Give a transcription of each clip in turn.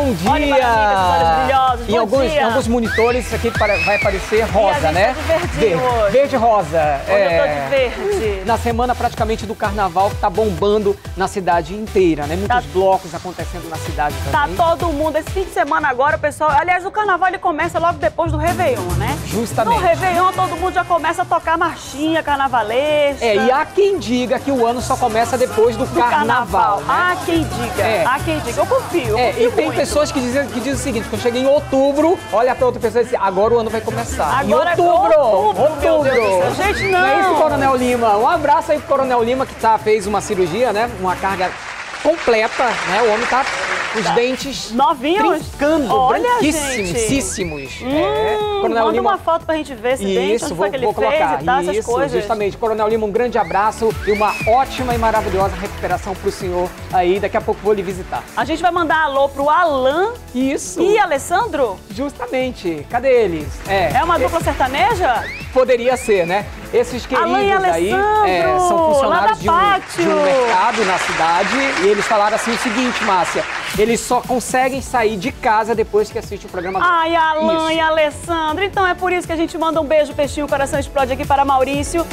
bom dia! Olha, olhos brilhosos, Em alguns monitores isso aqui vai aparecer rosa, né? Tá de verdinho hoje. Verde e rosa. Hoje eu tô de verde. Na semana praticamente do carnaval que tá bombando na cidade inteira, né? Muitos blocos acontecendo na cidade também. Tá todo mundo, esse fim de semana agora, o pessoal... Aliás, o carnaval ele começa logo depois do Réveillon, né? Justamente. No Réveillon todo mundo já começa a tocar marchinha carnavalesca. E há quem diga que o ano só começa depois do carnaval. Né? Há quem diga, há quem diga. Eu confio, e tem muito. pessoas que dizem o seguinte, quando chega em outubro, olha pra outra pessoa e diz, agora o ano vai começar. Agora em outubro! Meu Deus, gente, não! Não é isso, Coronel Lima? Um abraço aí pro Coronel Lima, que fez uma cirurgia, né? Uma carga completa, né? O homem tá com os dentes novinhos, trincando, branquíssimos. Coronel Lima, uma foto pra gente ver esse dente, onde foi que ele fez e tal, essas coisas. Justamente. Coronel Lima, um grande abraço e uma ótima e maravilhosa recuperação pro senhor aí. Daqui a pouco vou lhe visitar. A gente vai mandar alô pro Alan e Alessandro? Justamente. Cadê eles? É uma dupla sertaneja? Poderia ser, né? Esses queridos aí são funcionários de um mercado na cidade e eles falaram assim o seguinte, Márcia, eles só conseguem sair de casa depois que assistem o programa. Ai, Alan e Alessandro, então é por isso que a gente manda um beijo, peixinho, coração explode aqui para Maurício.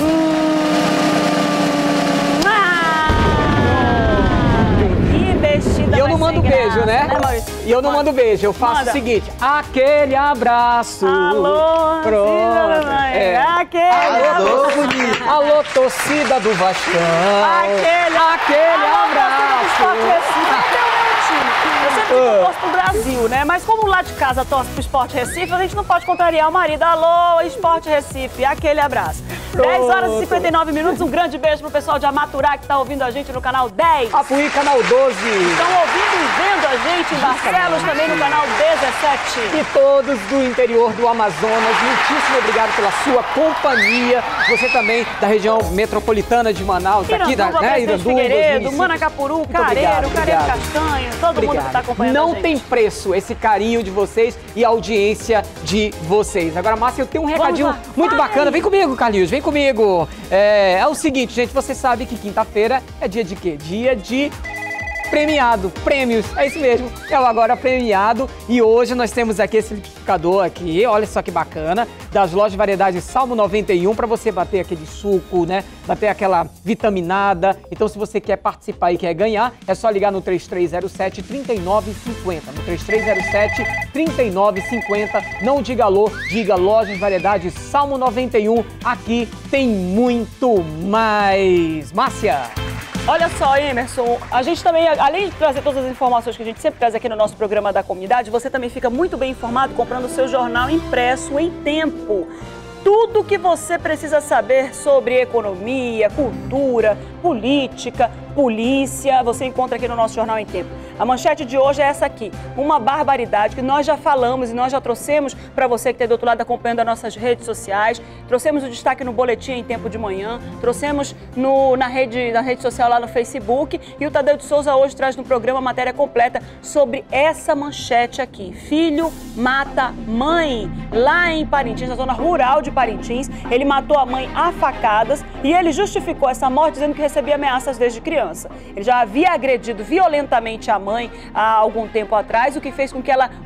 E eu não mando beijo, né? E eu não mando beijo, eu faço o seguinte, aquele abraço. Alô, alô, bonito. Alô, torcida do Vascão. Aquele abraço. Eu sempre torço pro Brasil, né? Mas como lá de casa torce pro Sport Recife, a gente não pode contrariar o marido. Alô, Sport Recife, aquele abraço. 10h59, um grande beijo pro pessoal de Amaturá que tá ouvindo a gente no canal 10. Apuí, canal 12. Estão ouvindo e vendo a gente em Barcelos, também no canal 17. E todos do interior do Amazonas, muitíssimo obrigado pela sua companhia. Você também da região metropolitana de Manaus, aqui da Iranduba, Figueiredo, Manacapuru, Careiro Castanha, todo mundo que tá acompanhando a gente. Não tem preço esse carinho de vocês e a audiência de vocês. Agora, Márcia, eu tenho um recadinho muito bacana. Vem comigo, Carlinhos, vem comigo. É o seguinte, gente, você sabe que quinta-feira é dia de quê? Dia de premiado, prêmios, é isso mesmo, é o Agora Premiado e hoje nós temos aqui esse liquidificador aqui, olha só que bacana, das lojas de variedades Salmo 91 para você bater aquele suco, né, bater aquela vitaminada. Então se você quer participar e quer ganhar, é só ligar no 3307-3950, no 3307-3950, não diga alô, diga lojas de variedades Salmo 91, aqui tem muito mais. Márcia! Olha só, Emerson, a gente também, além de trazer todas as informações que a gente sempre traz aqui no nosso programa da comunidade, você também fica muito bem informado comprando o seu jornal impresso em tempo. Tudo que você precisa saber sobre economia, cultura, política, polícia, você encontra aqui no nosso Jornal em Tempo. A manchete de hoje é essa aqui, uma barbaridade que nós já falamos e nós já trouxemos para você que está do outro lado acompanhando as nossas redes sociais, trouxemos o destaque no Boletim em Tempo de Manhã, trouxemos na rede social lá no Facebook e o Tadeu de Souza hoje traz no programa a matéria completa sobre essa manchete aqui. Filho mata mãe lá em Parintins, na zona rural de Parintins. Ele matou a mãe a facadas e ele justificou essa morte dizendo que recebia ameaças desde criança. Ele já havia agredido violentamente a mãe há algum tempo atrás, o que fez com que ela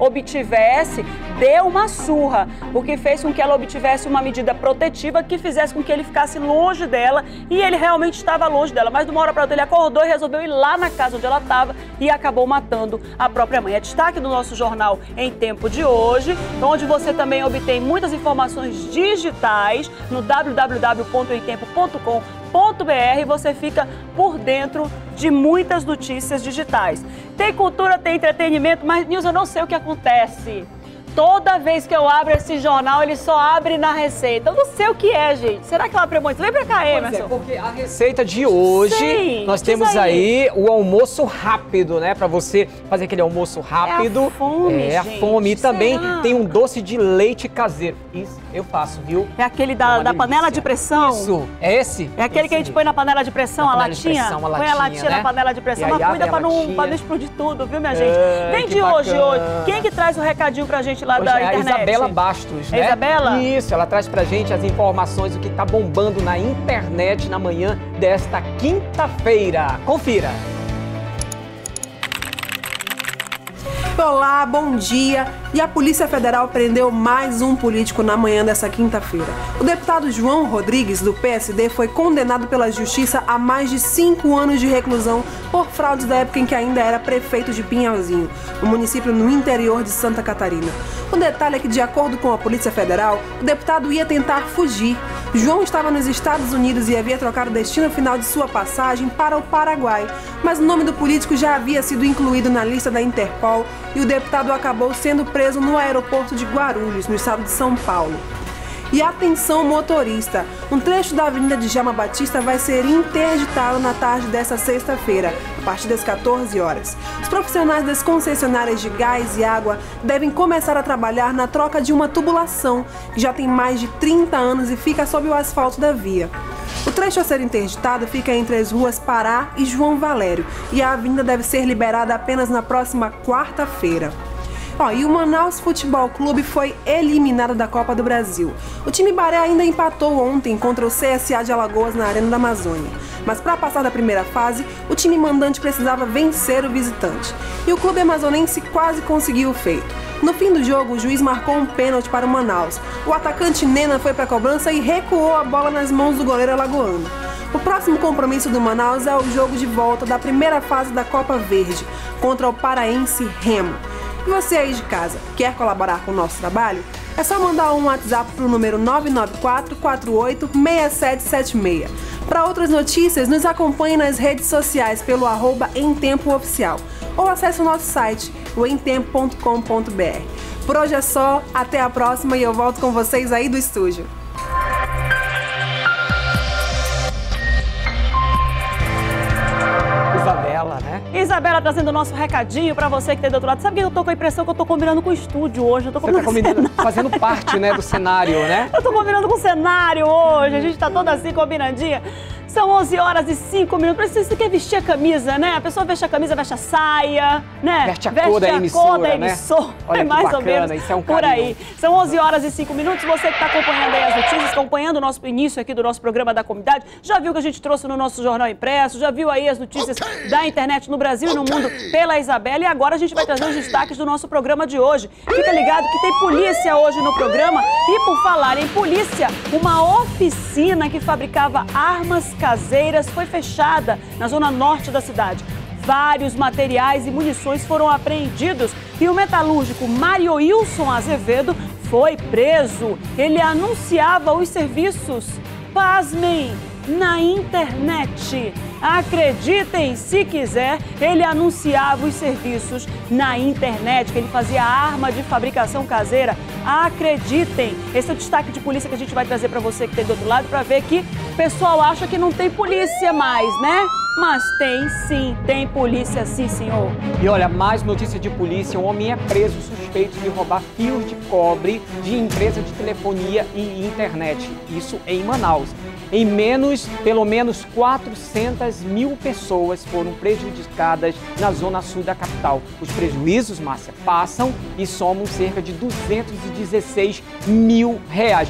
deu uma surra, o que fez com que ela obtivesse uma medida protetiva que fizesse com que ele ficasse longe dela e ele realmente estava longe dela, mas de uma hora para outra ele acordou e resolveu ir lá na casa onde ela estava e acabou matando a própria mãe. É destaque do nosso Jornal em Tempo de hoje, onde você também obtém muitas informações digitais no www.emtempo.com.br, você fica por dentro de muitas notícias digitais. Tem cultura, tem entretenimento, mas, Nilson, eu não sei o que acontece. Toda vez que eu abro esse jornal, ele só abre na receita. Eu não sei o que é, gente. Será que ela abre muito? Vem pra cá, Emerson. Porque a receita de hoje, nós temos aí o almoço rápido, né? Pra você fazer aquele almoço rápido. É a fome, a fome. E também tem um doce de leite caseiro. Isso eu faço, viu? É aquele da panela de pressão? Isso. É esse? É aquele que a gente põe na panela de pressão, a latinha? Põe a latinha na panela de pressão, mas cuida pra não explodir tudo, viu, minha gente? Vem de hoje. Quem que traz o recadinho pra gente lá da internet? É a Isabela Bastos, né? É Isabela? Isso, ela traz pra gente as informações do que tá bombando na internet na manhã desta quinta-feira. Confira! Olá, bom dia. E a Polícia Federal prendeu mais um político na manhã dessa quinta-feira. O deputado João Rodrigues, do PSD, foi condenado pela Justiça a mais de 5 anos de reclusão por fraudes da época em que ainda era prefeito de Pinhalzinho, um município no interior de Santa Catarina. O detalhe é que, de acordo com a Polícia Federal, o deputado ia tentar fugir. João estava nos Estados Unidos e havia trocado o destino final de sua passagem para o Paraguai, mas o nome do político já havia sido incluído na lista da Interpol e o deputado acabou sendo preso no aeroporto de Guarulhos, no estado de São Paulo. E atenção, motorista! Um trecho da Avenida Djalma Batista vai ser interditado na tarde desta sexta-feira, a partir das 14 horas. Os profissionais das concessionárias de gás e água devem começar a trabalhar na troca de uma tubulação, que já tem mais de 30 anos e fica sob o asfalto da via. O trecho a ser interditado fica entre as ruas Pará e João Valério, e a avenida deve ser liberada apenas na próxima quarta-feira. E o Manaus Futebol Clube foi eliminado da Copa do Brasil. O time Baré ainda empatou ontem contra o CSA de Alagoas na Arena da Amazônia. Mas para passar da primeira fase, o time mandante precisava vencer o visitante. E o clube amazonense quase conseguiu o feito. No fim do jogo, o juiz marcou um pênalti para o Manaus. O atacante Nena foi para a cobrança e recuou a bola nas mãos do goleiro alagoano. O próximo compromisso do Manaus é o jogo de volta da primeira fase da Copa Verde, contra o paraense Remo. E você aí de casa, quer colaborar com o nosso trabalho? É só mandar um WhatsApp para o número 994486776. Para outras notícias, nos acompanhe nas redes sociais pelo @emtempooficial ou acesse o nosso site, o emtempo.com.br. Por hoje é só, até a próxima e eu volto com vocês aí do estúdio. Isabela trazendo o nosso recadinho pra você que tem do outro lado. Sabe que eu tô com a impressão que eu tô combinando com o estúdio hoje? Eu tô combinando fazendo parte, né, do cenário, né? Eu tô combinando com o cenário hoje, a gente tá toda assim combinandinha. São 11h05. Você quer vestir a camisa, né? A pessoa veste a camisa, veste a saia, né? Veste a cor da emissora, né? Olha, é mais bacana, ou menos isso é um por carinho. aí. São 11h05. Você que está acompanhando aí as notícias, acompanhando o nosso início aqui do nosso programa da comunidade, já viu que a gente trouxe no nosso jornal impresso, já viu aí as notícias da internet no Brasil e no mundo pela Isabela, e agora a gente vai trazer os destaques do nosso programa de hoje. Fica ligado que tem polícia hoje no programa, e por falar em polícia, uma oficina que fabricava armas caseiras foi fechada na zona norte da cidade. Vários materiais e munições foram apreendidos e o metalúrgico Mário Wilson Azevedo foi preso. Ele anunciava os serviços, pasmem, na internet. Acreditem se quiser, ele anunciava os serviços na internet, que ele fazia arma de fabricação caseira. Acreditem! Esse é o destaque de polícia que a gente vai trazer para você que tem do outro lado, para ver que o pessoal acha que não tem polícia mais, né? Mas tem sim, tem polícia sim, senhor. E olha, mais notícia de polícia, um homem é preso suspeito de roubar fios de cobre de empresa de telefonia e internet. Isso em Manaus. Em pelo menos 400 mil pessoas foram prejudicadas na zona sul da capital. Os prejuízos, Márcia, passam e somam cerca de R$216 mil.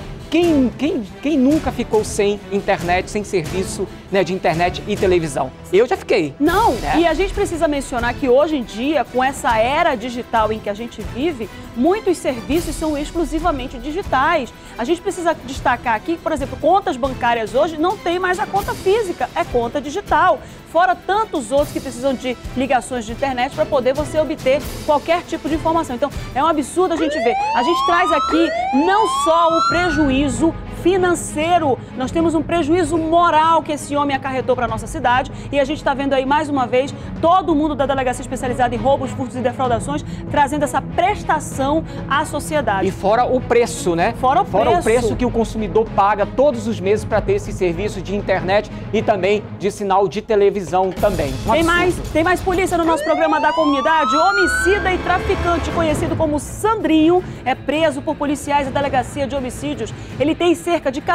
Quem nunca ficou sem internet, sem serviço, né, de internet e televisão? Eu já fiquei. Não, né? E a gente precisa mencionar que hoje em dia, com essa era digital em que a gente vive, muitos serviços são exclusivamente digitais. A gente precisa destacar aqui que, por exemplo, contas bancárias hoje não tem mais a conta física, é conta digital. Fora tantos outros que precisam de ligações de internet para poder você obter qualquer tipo de informação. Então, é um absurdo a gente ver. A gente traz aqui não só o prejuízo financeiro, nós temos um prejuízo moral que esse homem acarretou para a nossa cidade, e a gente está vendo aí mais uma vez todo mundo da Delegacia Especializada em Roubos, Furtos e Defraudações trazendo essa prestação à sociedade. E fora o preço, né? Fora o preço que o consumidor paga todos os meses para ter esse serviço de internet e também de sinal de televisão também. Tem mais polícia no nosso programa da comunidade. Homicida e traficante conhecido como Sandrinho é preso por policiais da Delegacia de Homicídios. Ele tem cerca de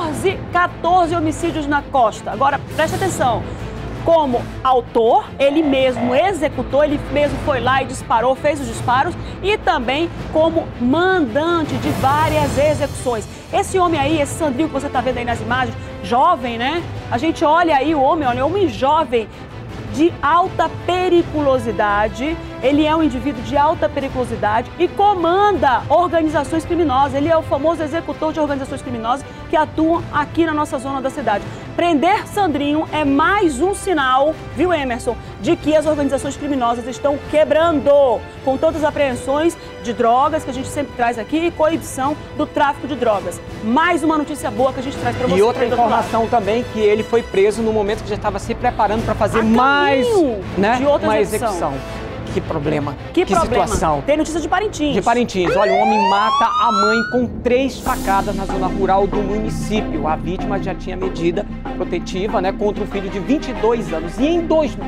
14 homicídios na costa. Agora, preste atenção. Como autor, ele mesmo executou, ele mesmo foi lá e disparou, fez os disparos, e também como mandante de várias execuções. Esse homem aí, esse Sandrinho que você está vendo aí nas imagens, jovem, né? A gente olha aí o homem, olha, homem jovem, de alta periculosidade, ele é um indivíduo de alta periculosidade e comanda organizações criminosas. Ele é o famoso executor de organizações criminosas que atuam aqui na nossa zona da cidade. Prender Sandrinho é mais um sinal, viu, Emerson, de que as organizações criminosas estão quebrando, com todas as apreensões de drogas que a gente sempre traz aqui e coibição do tráfico de drogas. Mais uma notícia boa que a gente traz para você. E outra informação também, que ele foi preso no momento que já estava se preparando para fazer mais, né, de outra uma execução. Que problema, que situação. Tem notícia de Parintins. De Parintins. Olha, um homem mata a mãe com 3 facadas na zona rural do município. A vítima já tinha medida protetiva, né, contra o filho de 22 anos. E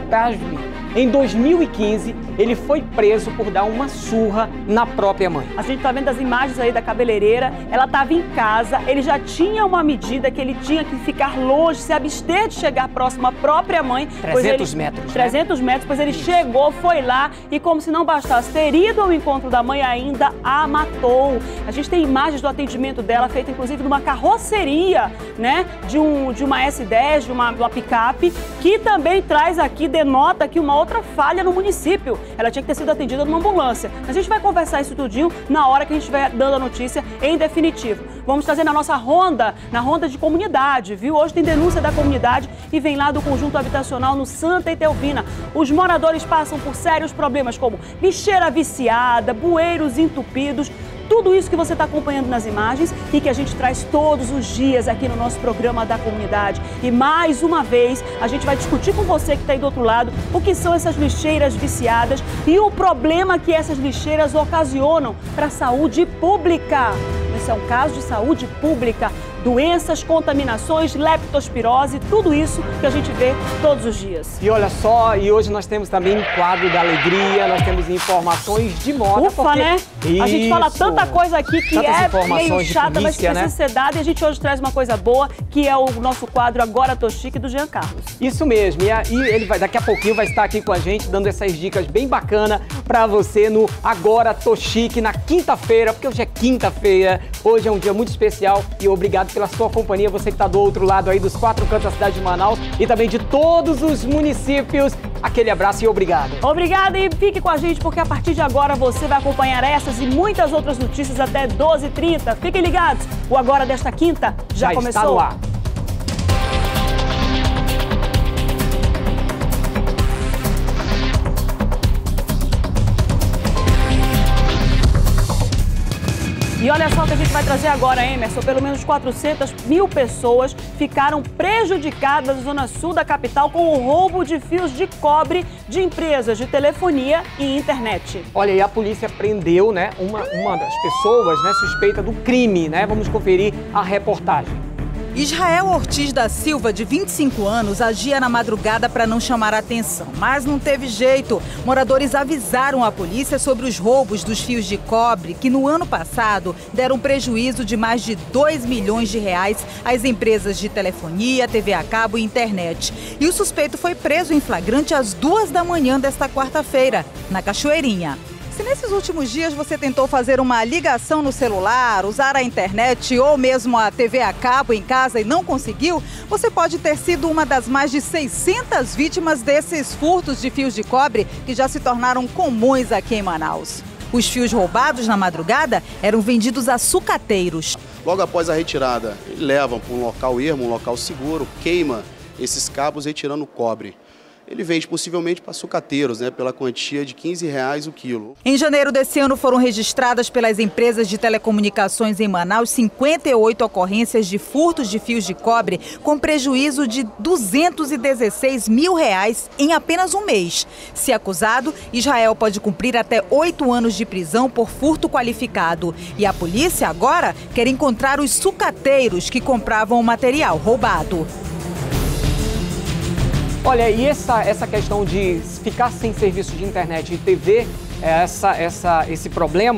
em 2015, ele foi preso por dar uma surra na própria mãe. A gente está vendo as imagens aí da cabeleireira. Ela estava em casa, ele já tinha uma medida que ele tinha que ficar longe, se abster de chegar próximo à própria mãe. 300 metros. 300 metros, pois ele chegou, foi lá e, como se não bastasse ter ido ao encontro da mãe, ainda a matou. A gente tem imagens do atendimento dela, feita inclusive numa carroceria, né, de uma S10, de uma picape, que também traz aqui, denota aqui uma outra falha no município. Ela tinha que ter sido atendida numa ambulância. A gente vai conversar isso tudinho na hora que a gente estiver dando a notícia em definitivo. Vamos trazer na nossa ronda, na ronda de comunidade, viu? Hoje tem denúncia da comunidade e vem lá do conjunto habitacional no Santa Etelvina. Os moradores passam por sérios problemas como lixeira viciada, bueiros entupidos. Tudo isso que você está acompanhando nas imagens e que a gente traz todos os dias aqui no nosso programa da comunidade. E mais uma vez, a gente vai discutir com você que está aí do outro lado o que são essas lixeiras viciadas e o problema que essas lixeiras ocasionam para a saúde pública. Esse é um caso de saúde pública. Doenças, contaminações, leptospirose, tudo isso que a gente vê todos os dias. E olha só, e hoje nós temos também um quadro da alegria, nós temos informações de moda. Ufa, porque... né? Isso. A gente fala tanta coisa aqui que tantas meio chata, mas que precisa ser dada. E a gente hoje traz uma coisa boa, que é o nosso quadro Agora Tô Chique, do Jean Carlos. Isso mesmo, e ele vai, daqui a pouquinho vai estar aqui com a gente, dando essas dicas bem bacanas pra você no Agora Tô Chique, na quinta-feira, porque hoje é quinta-feira, hoje é um dia muito especial e obrigado pela sua companhia, você que está do outro lado aí dos 4 cantos da cidade de Manaus e também de todos os municípios. Aquele abraço e obrigado. Obrigada e fique com a gente porque a partir de agora você vai acompanhar essas e muitas outras notícias até 12h30. Fiquem ligados, o Agora desta quinta já começou. Está no ar. E olha só o que a gente vai trazer agora, Emerson. Pelo menos 400 mil pessoas ficaram prejudicadas na zona sul da capital com o roubo de fios de cobre de empresas de telefonia e internet. Olha, e a polícia prendeu, né, uma das pessoas, né, suspeita do crime, né? Vamos conferir a reportagem. Israel Ortiz da Silva, de 25 anos, agia na madrugada para não chamar a atenção, mas não teve jeito. Moradores avisaram a polícia sobre os roubos dos fios de cobre que no ano passado deram prejuízo de mais de 2 milhões de reais às empresas de telefonia, TV a cabo e internet. E o suspeito foi preso em flagrante às 2 da manhã desta quarta-feira, na Cachoeirinha. Se nesses últimos dias você tentou fazer uma ligação no celular, usar a internet ou mesmo a TV a cabo em casa e não conseguiu, você pode ter sido uma das mais de 600 vítimas desses furtos de fios de cobre que já se tornaram comuns aqui em Manaus. Os fios roubados na madrugada eram vendidos a sucateiros. Logo após a retirada, levam para um local ermo, um local seguro, queima esses cabos retirando o cobre. Ele vende possivelmente para sucateiros, né, pela quantia de R$15 o quilo. Em janeiro desse ano foram registradas pelas empresas de telecomunicações em Manaus 58 ocorrências de furtos de fios de cobre com prejuízo de R$216 mil em apenas um mês. Se acusado, Israel pode cumprir até 8 anos de prisão por furto qualificado. E a polícia agora quer encontrar os sucateiros que compravam o material roubado. Olha, e essa questão de ficar sem serviço de internet e TV, esse problema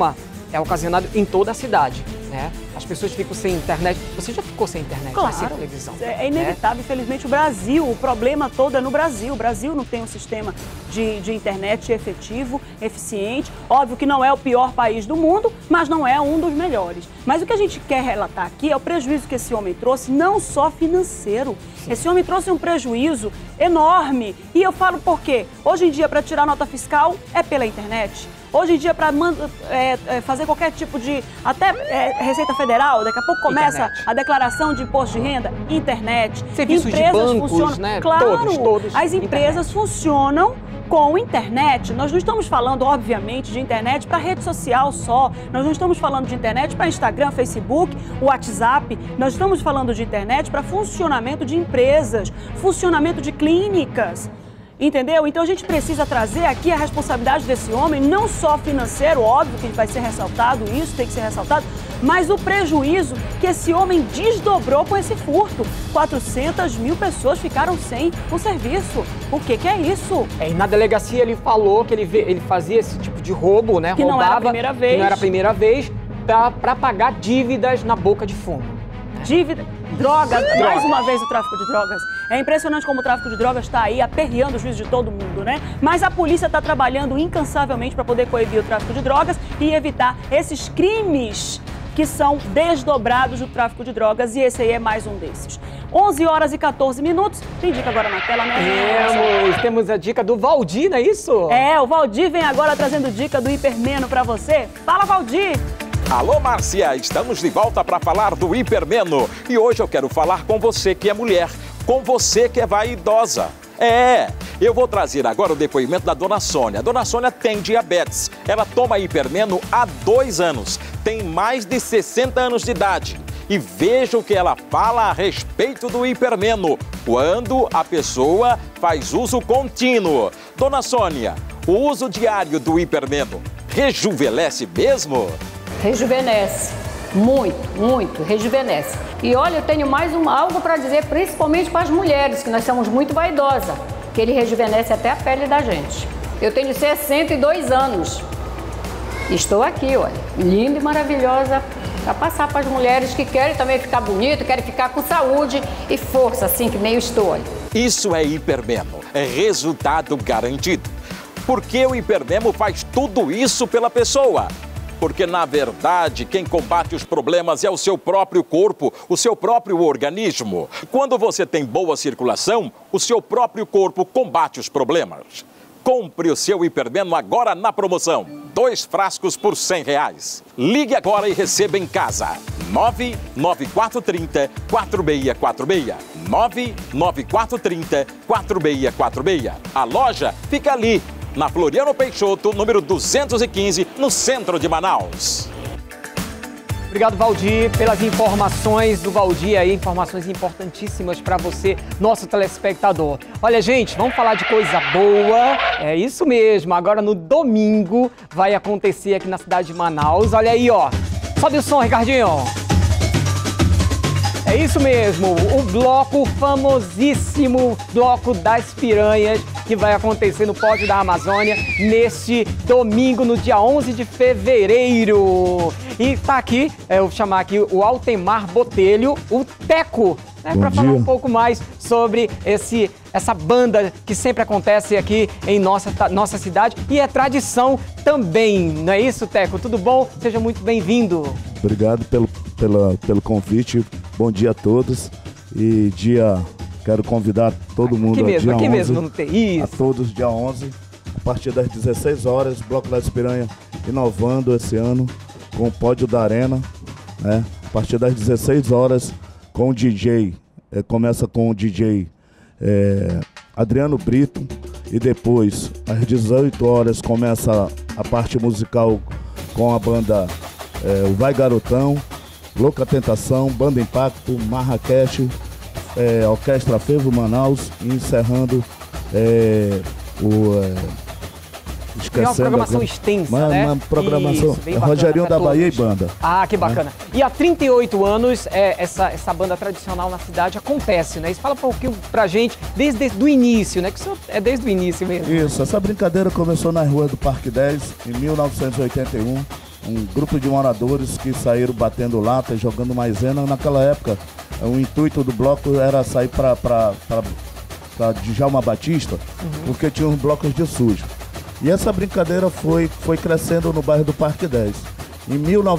é ocasionado em toda a cidade, né? As pessoas ficam sem internet. Você já ficou sem internet, Claro, sem televisão? É inevitável, infelizmente, o Brasil, o problema todo é no Brasil. O Brasil não tem um sistema de internet efetivo, eficiente. Óbvio que não é o pior país do mundo, mas não é um dos melhores. Mas o que a gente quer relatar aqui é o prejuízo que esse homem trouxe, não só financeiro. Sim. Esse homem trouxe um prejuízo enorme. E eu falo por quê? Hoje em dia, para tirar nota fiscal, é pela internet. Hoje em dia, para fazer qualquer tipo de... Até Receita Federal, daqui a pouco começa a declaração de imposto de renda, internet. Serviços de bancos, né? Claro, todos as empresas funcionam com internet. Nós não estamos falando, obviamente, de internet para rede social só. Nós não estamos falando de internet para Instagram, Facebook, WhatsApp. Nós estamos falando de internet para funcionamento de empresas, funcionamento de clínicas. Entendeu? Então a gente precisa trazer aqui a responsabilidade desse homem, não só financeiro, óbvio que vai ser ressaltado, isso tem que ser ressaltado, mas o prejuízo que esse homem desdobrou com esse furto. 400 mil pessoas ficaram sem o serviço. O que é isso? E na delegacia ele falou que ele fazia esse tipo de roubo, né? Que roubava, não era a primeira vez. Que não era a primeira vez, para pagar dívidas na boca de fumo. Dívida, drogas, mais uma vez o tráfico de drogas. É impressionante como o tráfico de drogas está aí aperreando o juízo de todo mundo, né? Mas a polícia está trabalhando incansavelmente para poder coibir o tráfico de drogas e evitar esses crimes que são desdobrados do tráfico de drogas, e esse aí é mais um desses. 11 horas e 14 minutos. Tem dica agora na tela, né? Temos a dica do Valdir, não é isso? O Valdir vem agora trazendo dica do Hipermeno para você. Fala, Valdir! Alô, Márcia, estamos de volta para falar do Hipermeno. E hoje eu quero falar com você que é mulher, com você que é vaidosa. Eu vou trazer agora o depoimento da Dona Sônia. A Dona Sônia tem diabetes. Ela toma Hipermeno há 2 anos. Tem mais de 60 anos de idade. E veja o que ela fala a respeito do Hipermeno, quando a pessoa faz uso contínuo. Dona Sônia, o uso diário do Hipermeno rejuvenesce mesmo? Rejuvenesce, muito, rejuvenesce. E olha, eu tenho mais algo para dizer, principalmente para as mulheres, que nós somos muito vaidosas, que ele rejuvenesce até a pele da gente. Eu tenho 62 anos, estou aqui, olha, linda e maravilhosa, para passar para as mulheres que querem também ficar bonito, querem ficar com saúde e força, assim que nem eu estou, olha. Isso é Hipermeno, é resultado garantido. Porque o Hipermeno faz tudo isso pela pessoa. Porque, na verdade, quem combate os problemas é o seu próprio corpo, o seu próprio organismo. Quando você tem boa circulação, o seu próprio corpo combate os problemas. Compre o seu Hipermeno agora na promoção. 2 frascos por R$100. Ligue agora e receba em casa. 99430-4646. 99430-4646. A loja fica ali, na Floriano Peixoto, número 215, no centro de Manaus. Obrigado, Valdir, pelas informações do Valdir aí, informações importantíssimas para você, nosso telespectador. Olha, gente, vamos falar de coisa boa. É isso mesmo, agora no domingo vai acontecer aqui na cidade de Manaus. Olha aí, ó. Sobe o som, Ricardinho. É isso mesmo, o bloco famosíssimo, Bloco das Piranhas, que vai acontecer no Pódio da Amazônia neste domingo, no dia 11 de fevereiro. E tá aqui, eu vou chamar aqui o Altemar Botelho, o Teco, né, para falar um pouco mais sobre essa banda que sempre acontece aqui em nossa cidade e é tradição também, não é isso, Teco? Tudo bom? Seja muito bem-vindo. Obrigado pelo convite, bom dia a todos e quero convidar todo mundo aqui mesmo, dia aqui 11, mesmo, não tem isso. A todos dia 11, a partir das 16 horas, Bloco das Piranhas inovando esse ano com o Pódio da Arena, né? A partir das 16 horas com o DJ, começa com o DJ Adriano Brito e depois às 18 horas começa a parte musical com a banda o Vai Garotão, Louca Tentação, Banda Impacto, Marrakech, Orquestra Fervo Manaus e encerrando Tem uma programação extensa, né? Uma programação, Rogerinho da Bahia e banda. Ah, que bacana. E há 38 anos, essa banda tradicional na cidade acontece, né? Isso fala um pouquinho pra gente desde o início, né? Que isso é desde o início mesmo. Isso, essa brincadeira começou na rua do Parque 10, em 1981. um grupo de moradores que saíram batendo lata, jogando maisena. Naquela época, o intuito do bloco era sair para Djalma Batista, porque tinha uns blocos de sujo. E essa brincadeira foi crescendo no bairro do Parque 10. Em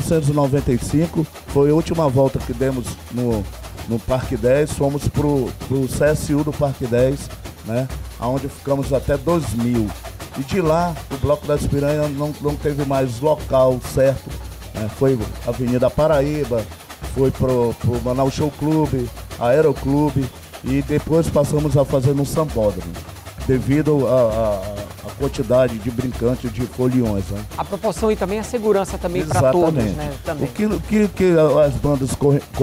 1995, foi a última volta que demos no Parque 10, fomos pro CSU do Parque 10, né, onde ficamos até 2000. E de lá, o Bloco das Piranhas não teve mais local certo, né, foi Avenida Paraíba, foi pro Manaus Show Clube, Aeroclube, e depois passamos a fazer no Sambódromo, devido a quantidade de brincantes, de foliões, né? A proporção e também a segurança também para todos, né? Também. O que as bandas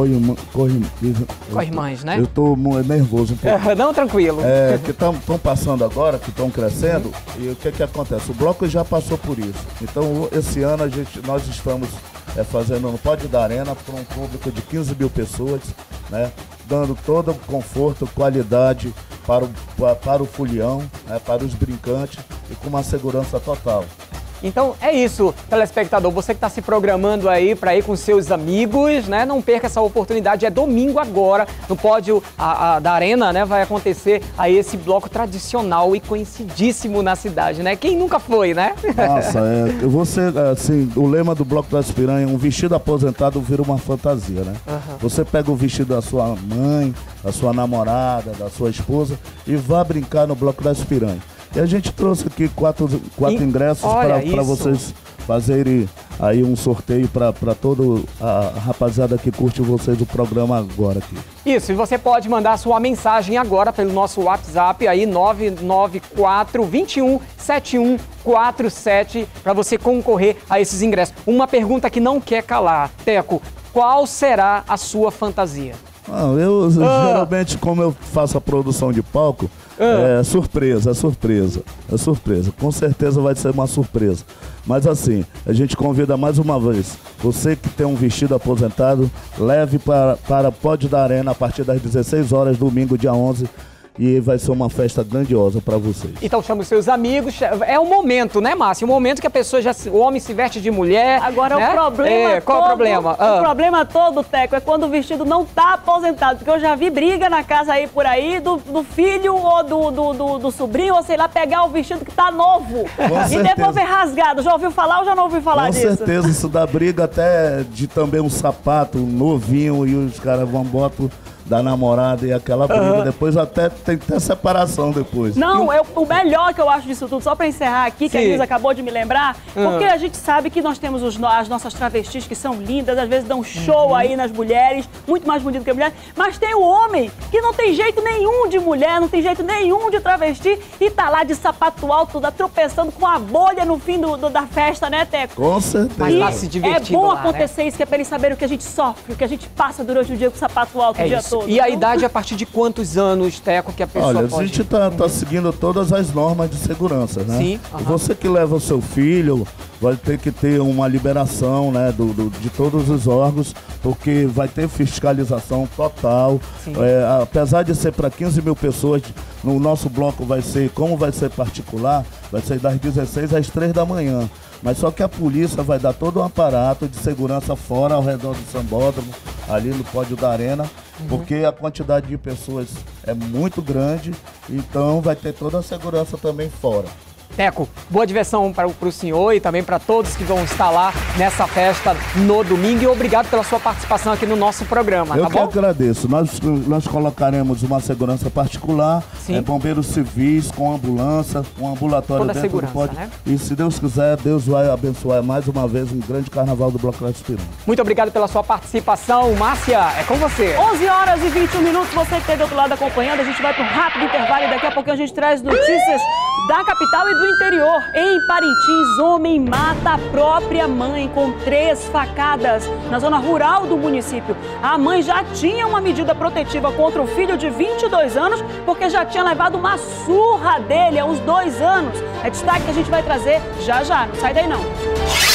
corrimães, né? Eu tô nervoso um pouco. Não, tranquilo. Que estão passando agora, que estão crescendo, e o que acontece? O bloco já passou por isso. Então, esse ano nós estamos fazendo no Pódio da Arena para um público de 15 mil pessoas, né? Dando todo o conforto, qualidade para o folião, né, para os brincantes e com uma segurança total. Então é isso, telespectador, você que está se programando aí para ir com seus amigos, né? Não perca essa oportunidade, é domingo agora, no pódio da Arena, né? Vai acontecer aí esse bloco tradicional e conhecidíssimo na cidade, né? Quem nunca foi, né? Nossa, você, assim, o lema do Bloco das Piranhas, um vestido aposentado vira uma fantasia, né? Você pega o vestido da sua mãe, da sua namorada, da sua esposa e vá brincar no Bloco das Piranhas. E a gente trouxe aqui quatro ingressos para vocês fazerem aí um sorteio para toda a rapaziada que curte vocês o programa agora aqui. Isso, e você pode mandar sua mensagem agora pelo nosso WhatsApp aí 994 21 7147 para você concorrer a esses ingressos. Uma pergunta que não quer calar, Teco, qual será a sua fantasia? Eu geralmente, como eu faço a produção de palco, surpresa. Com certeza vai ser uma surpresa. Mas assim, a gente convida mais uma vez, você que tem um vestido aposentado, leve para o Pódio da Arena a partir das 16 horas, domingo, dia 11. E vai ser uma festa grandiosa para vocês. Então chama os seus amigos, é o momento, né, Márcio? O momento que a pessoa o homem se veste de mulher. Agora né? o problema qual é o problema? O problema todo, Teco, é quando o vestido não tá aposentado. Porque eu já vi briga na casa aí por aí do filho ou do sobrinho, ou sei lá, pegar o vestido que tá novo e devolver rasgado. Já ouviu falar ou já não ouviu falar disso? Com certeza, isso dá briga até de também um sapato novinho e os caras vão botar da namorada e aquela briga, depois até tem que ter separação depois. Não, o melhor que eu acho disso tudo, só pra encerrar aqui, que a Liz acabou de me lembrar, porque a gente sabe que nós temos as nossas travestis que são lindas, às vezes dão show aí nas mulheres, muito mais bonito que a mulher, mas tem o homem que não tem jeito nenhum de mulher, não tem jeito nenhum de travesti e tá lá de sapato alto, tropeçando com a bolha no fim da festa, né, Teco? Com certeza. Mas lá se divertindo é bom lá, acontecer né? isso, que é pra eles saberem o que a gente sofre, o que a gente passa durante o dia com o sapato alto o dia todo. E a idade a partir de quantos anos, Teco, que a pessoa pode... Olha, a gente tá seguindo todas as normas de segurança, né? Sim. Você que leva o seu filho vai ter que ter uma liberação, né, de todos os órgãos, porque vai ter fiscalização total. Apesar de ser para 15 mil pessoas, no nosso bloco vai ser, como vai ser particular, vai ser das 16 às 3 da manhã. Mas só que a polícia vai dar todo um aparato de segurança fora, ao redor do Sambódromo, ali no Pódio da Arena, porque a quantidade de pessoas é muito grande, então vai ter toda a segurança também fora. Teco, boa diversão para o senhor e também para todos que vão estar lá nessa festa no domingo. E obrigado pela sua participação aqui no nosso programa, Eu que agradeço. Nós colocaremos uma segurança particular, bombeiros civis, com ambulância, um ambulatório toda dentro do pódio. Né? E se Deus quiser, Deus vai abençoar mais uma vez um grande carnaval do Bloco das Piranhas. Muito obrigado pela sua participação. Márcia, é com você. 11 horas e 21 minutos, você que está do outro lado acompanhando, a gente vai para um rápido intervalo e daqui a pouco a gente traz notícias da capital e do interior. Em Parintins, homem mata a própria mãe com 3 facadas na zona rural do município. A mãe já tinha uma medida protetiva contra o filho de 22 anos, porque já tinha levado uma surra dele há uns 2 anos. É destaque que a gente vai trazer já já. Não sai daí não.